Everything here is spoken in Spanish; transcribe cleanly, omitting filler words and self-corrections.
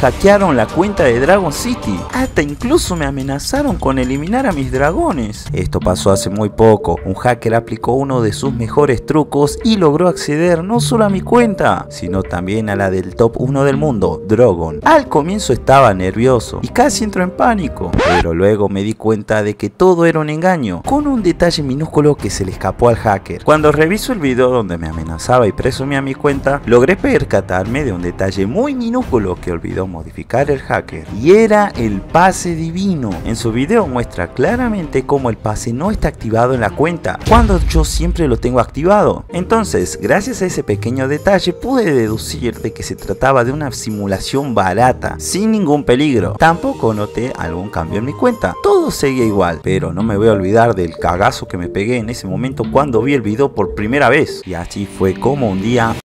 hackearon la cuenta de Dragon City. Hasta incluso me amenazaron con eliminar a mis dragones. Esto pasó hace muy poco. Un hacker aplicó uno de sus mejores trucos y logró acceder no solo a mi cuenta, sino también a la del top 1 del mundo, Drogon. Al comienzo estaba nervioso y casi entró en pánico, pero luego me di cuenta de que todo era un engaño, con un detalle minúsculo que se le escapó al hacker. Cuando reviso el video donde me amenazaba y presumía mi cuenta, logré percatarme de un detalle muy minúsculo que olvidó modificar el hacker, y era el pase divino. En su video muestra claramente cómo el pase no está activado en la cuenta, cuando yo siempre lo tengo activado. Entonces, gracias a ese pequeño detalle pude deducir de que se trataba de una simulación barata, sin ningún peligro. Tampoco noté algún cambio en mi cuenta, todo seguía igual, pero no me voy a olvidar del cagazo que me pegué en ese momento cuando vi el video por primera vez. Y así fue como un día